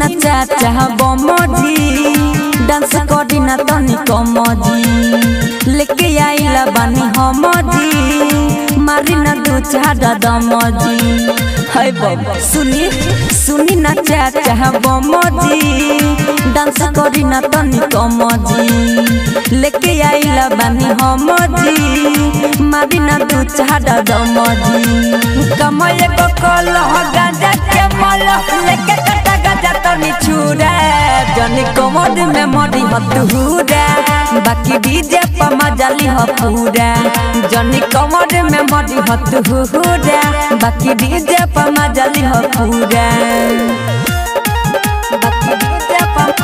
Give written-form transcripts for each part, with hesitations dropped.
ना चाचा बमजी डांस करी ना तनी कमजी लेके आइला बानी हमजी मारी ना दू चार दमजी हाय बाबा सुनी ना चाचा बमजी डांस करी ना तनी कमजी लेके आइला बानी हमजी मारी ना दू चार दमजी कमय को कल गाजा के मल लेके कटा गाजा तनी छुरा जनी कमर में मरी हतुरा बाकी डीजे पर मजाली ह पूरा जनी कमर में मरी हतुरा बाकी डीजे पर मजाली ह पूरा बाकी डीजे पर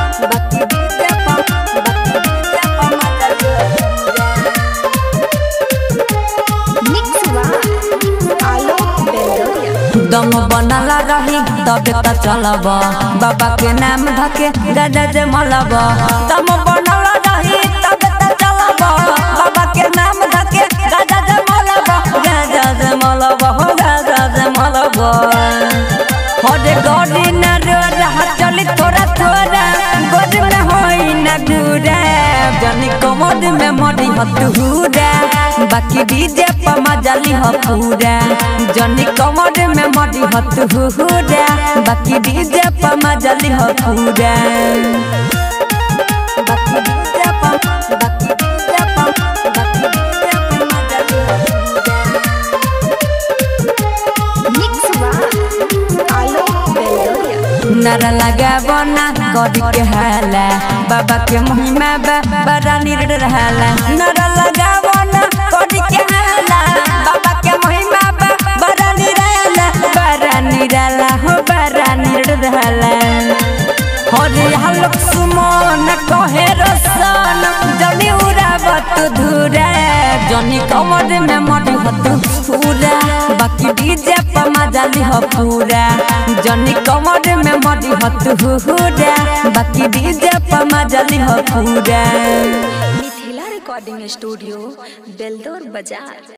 दम बनला रही तबे त चलब बाबा के नाम धके गाजा जे मलब दम बनला रही तबे त चलब बाबा के नाम धके गाजा जे मलब हो गाजा जे मलब होरे गोरी ना रोरा चली थोड़ा थोड़ा गोद में होई ना दूरा जनी कमर में मरी हतुरा बाकी डीजे पर मजाली ह पूरा जनी कमर में मरी हतुरा बाकी डीजे पर मजाली ह पूरा बाकी डीजे पर नारा लगाबो ना कदी के हाला बाबा के महिमा बड़ा निर रहला नारा लगाबो ना कदी के हाला बाबा के महिमा बड़ा निराला हो बड़ा निर रहला हरे हलक सुमन कहे रसन जनी उड़ावत धुरा जनी कमर में मरी हतु पूरा बाकी डीजे पर मजाली ह पूरा जनी कमर में मरी हतु पूरा बाकी डीजे पर मजाली ह पूरा मिथिला रिकॉर्डिंग स्टूडियो बेलदौर बाजार।